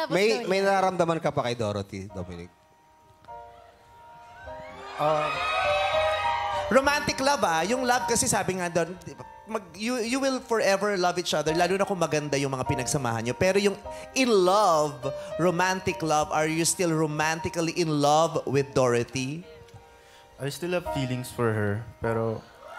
May nararamdaman ka pa kay Dorothy, Dominic? Romantic love Yung love kasi sabi nga doon, you will forever love each other, lalo na kung maganda yung mga pinagsamahan nyo. Pero yung in love, romantic love, are you still romantically in love with Dorothy? I still have feelings for her, pero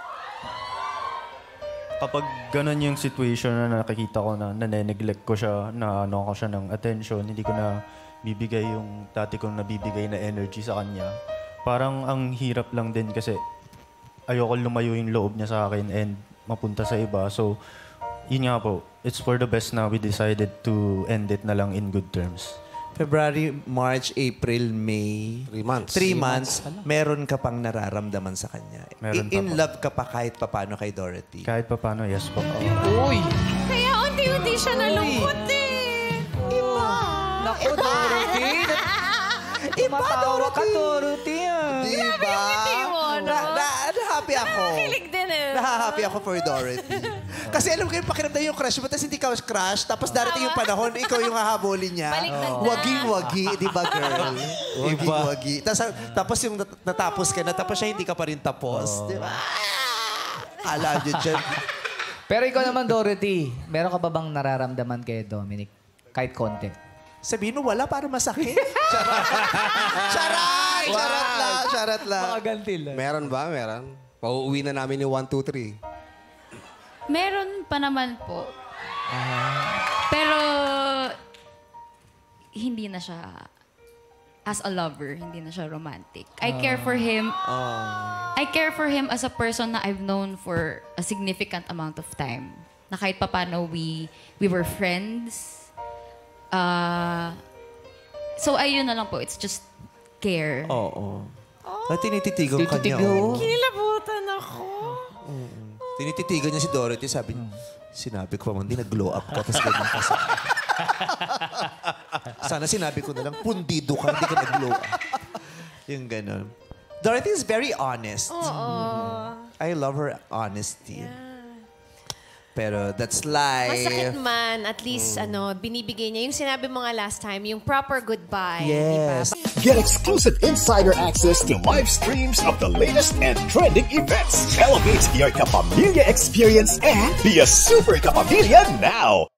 kapag ganun yung situation na nakikita ko na nane-neglect ko siya, na ano ko siya ng attention, hindi ko na bibigay yung dati kong nabibigay na energy sa kanya. Parang ang hirap lang din kasi ayoko lumayo yung loob niya sa akin and mapunta sa iba. So, yun nga po, it's for the best na we decided to end it na lang in good terms. February, March, April, May. 3 months. 3 months, meron ka pang nararamdaman sa kanya. Meron pa In po. love ka pa kahit papano kay Dorothy. Kahit pa paano, yes po. Uy! Kaya unti-unti siya nalungkot Iba! Naku, Dorothy! Matawa ka, Dorothy. Diba? Na-happy ako. Kilig din Na-happy ako for Dorothy. Kasi alam ko yung pakiramdam yung crush mo, tapos hindi ka crush, tapos darating yung panahon, ikaw yung hahabulin niya. Baliktad na. Waging-wagi, di ba, girl? Waging-wagi. Tapos yung natapos ka na, tapos siya hindi ka pa rin tapos. Di ba? Alam nyo dyan. Pero ikaw naman, Dorothy, meron ka ba bang nararamdaman kay Dominic? Kahit konti. Sabihin mo, wala para masakit. Charay! Charat lang. Mga gantil. Meron ba? Meron. Pauuwi na namin ni 1, 2, 3. Meron pa naman po. Pero hindi na siya as a lover, hindi na siya romantic. I care for him. I care for him as a person na I've known for a significant amount of time. Na kahit papano we were friends. So ayun na lang po, it's just care. Oo. At tinititigan ka niya. Kinilabutan ako. Tinititigan niya si Dorothy, sabi niya, sinabi ko pa man, hindi nag-glow up ka, tapos ganyan ka sa... Sana sinabi ko na lang, pundido ka, hindi ka nag-glow up. Yung gano'n. Dorothy is very honest. I love her honesty. Pero that's life. Masakit man, at least binibigay niya. Yung sinabi mo nga last time, yung proper goodbye. Yes. Diba? Get exclusive insider access to live streams of the latest and trending events. Elevate your Kapamilya experience and be a super Kapamilya now.